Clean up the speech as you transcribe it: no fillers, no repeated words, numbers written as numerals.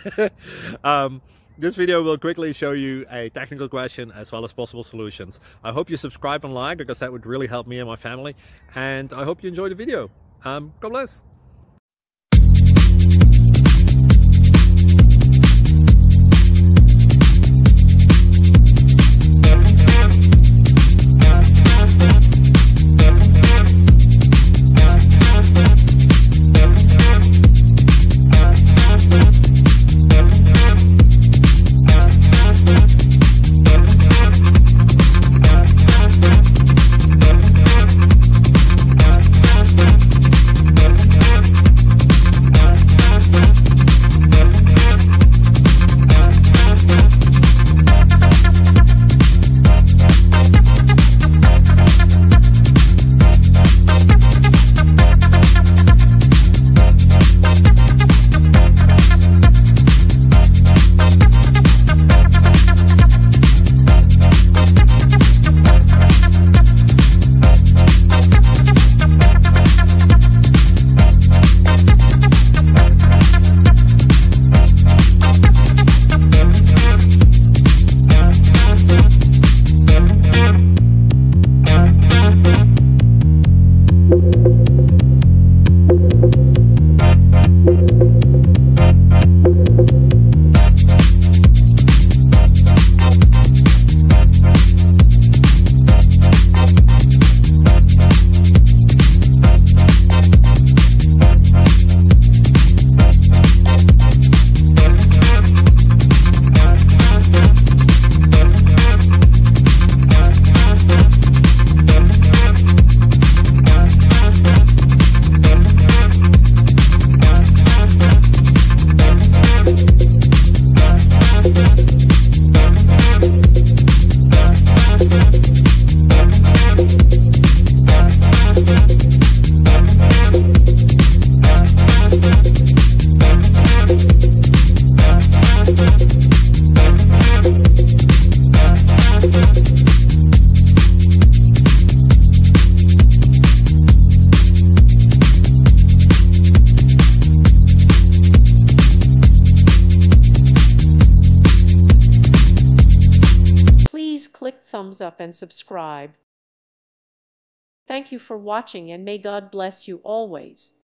This video will quickly show you a technical question as well as possible solutions. I hope you subscribe and like, because that would really help me and my family. And I hope you enjoy the video. God bless. Please click thumbs up and subscribe. Thank you for watching, and may God bless you always.